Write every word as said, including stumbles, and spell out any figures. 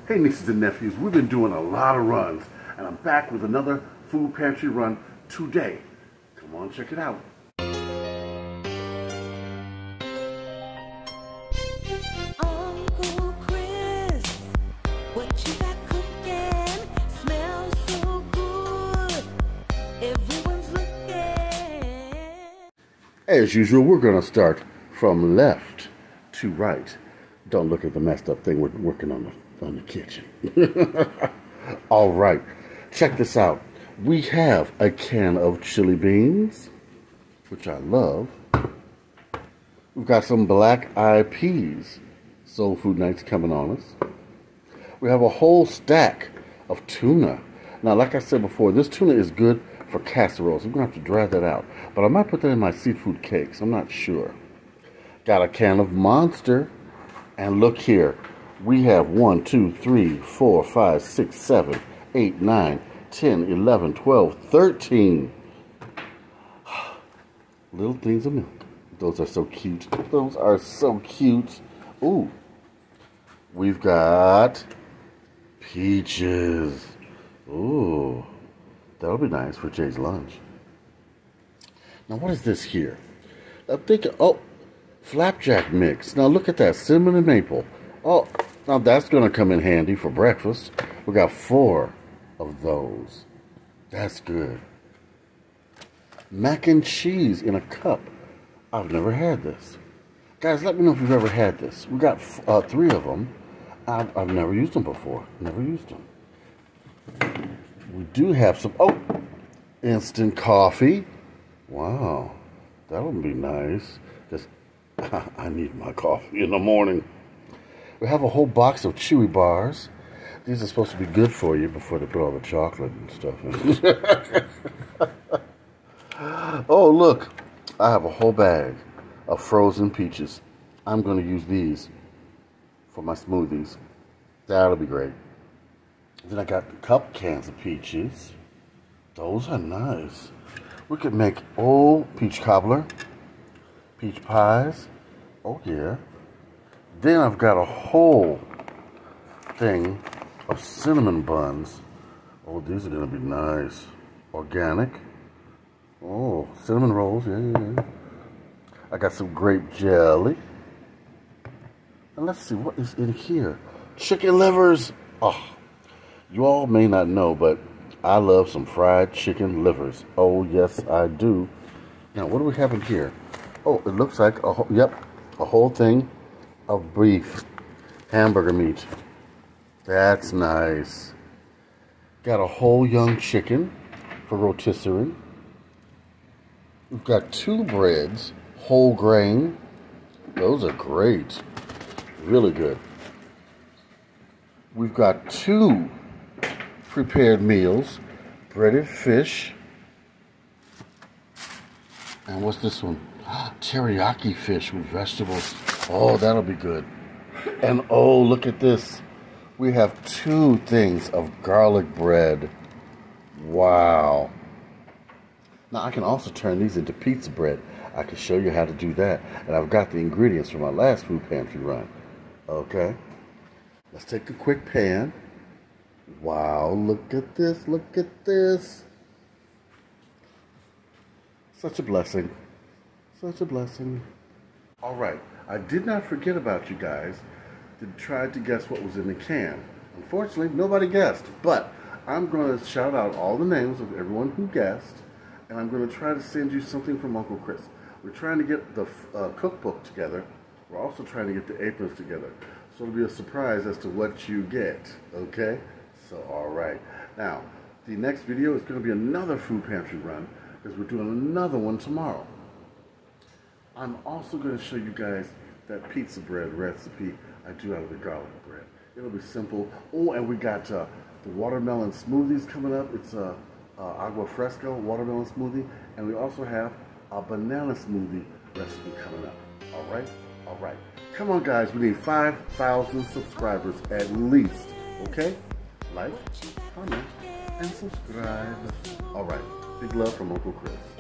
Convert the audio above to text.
Hey nieces and nephews, we've been doing a lot of runs, and I'm back with another food pantry run today. Come on, check it out. Uncle Chris, what you got cooking? Smells so good. Everyone's looking. As usual, we're going to start from left to right. Don't look at the messed up thing we're working on the on the kitchen. All right, check this out. We have a can of chili beans, which I love. We've got some black eyed peas. Soul food nights coming on us. We have a whole stack of tuna. Now, like I said before, this tuna is good for casseroles. I'm gonna have to dry that out, but I might put that in my seafood cakes. I'm not sure. Got a can of Monster, and look here. We have one, two, three, four, five, six, seven, eight, nine, ten, eleven, twelve, thirteen little things of milk. Those are so cute. Those are so cute. Ooh. We've got peaches. Ooh. That'll be nice for Jay's lunch. Now, what is this here? I'm thinking, oh, flapjack mix. Now, look at that. Cinnamon and maple. Oh, now that's going to come in handy for breakfast. We got four of those. That's good. Mac and cheese in a cup. I've never had this. Guys, let me know if you've ever had this. We got uh, three of them. I've, I've never used them before. Never used them. We do have some, oh, instant coffee. Wow, that'll be nice. Just, I need my coffee in the morning. We have a whole box of Chewy bars. These are supposed to be good for you before they put all the chocolate and stuff in. Oh, look. I have a whole bag of frozen peaches. I'm going to use these for my smoothies. That'll be great. Then I got the cup cans of peaches. Those are nice. We could make, oh, peach cobbler, peach pies. Oh, yeah. Then I've got a whole thing of cinnamon buns. Oh, these are going to be nice. Organic. Oh, cinnamon rolls. Yeah, yeah, yeah. I got some grape jelly. And let's see, what is in here? Chicken livers. Oh, you all may not know, but I love some fried chicken livers. Oh, yes, I do. Now, what do we have in here? Oh, it looks like, a whole, yep, a whole thing of beef, hamburger meat. That's nice. Got a whole young chicken for rotisserie. We've got two breads, whole grain. Those are great. Really good. We've got two prepared meals, breaded fish. And what's this one? Teriyaki fish with vegetables. Oh, that'll be good. And oh, look at this. We have two things of garlic bread. Wow. Now, I can also turn these into pizza bread. I can show you how to do that. And I've got the ingredients from my last food pantry run. Okay. Let's take a quick pan. Wow, look at this. Look at this. Such a blessing. Such a blessing. All right. I did not forget about you guys that tried to guess what was in the can. Unfortunately, nobody guessed, but I'm going to shout out all the names of everyone who guessed, and I'm going to try to send you something from Uncle Chris. We're trying to get the uh, cookbook together. We're also trying to get the aprons together. So it'll be a surprise as to what you get, okay? So, all right. Now, the next video is going to be another food pantry run because we're doing another one tomorrow. I'm also going to show you guys that pizza bread recipe I do out of the garlic bread. It'll be simple. Oh, and we got uh, the watermelon smoothies coming up. It's a uh, uh, agua fresca watermelon smoothie. And we also have a banana smoothie recipe coming up. All right? All right. Come on, guys. We need five thousand subscribers at least. Okay? Like, comment, and subscribe. All right. Big love from Uncle Chris.